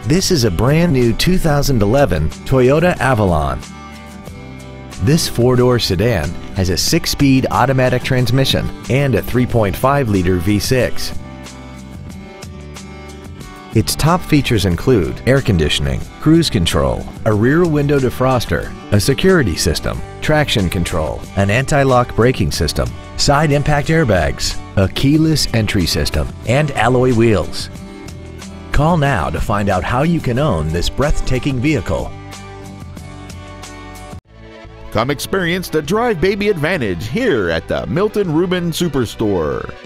This is a brand new 2011 Toyota Avalon. This four-door sedan has a 6-speed automatic transmission and a 3.5-liter V6. Its top features include air conditioning, cruise control, a rear window defroster, a security system, traction control, an anti-lock braking system, side impact airbags, a keyless entry system, and alloy wheels. Call now to find out how you can own this breathtaking vehicle. Come experience the Drive Baby Advantage here at the Milton Ruben Superstore.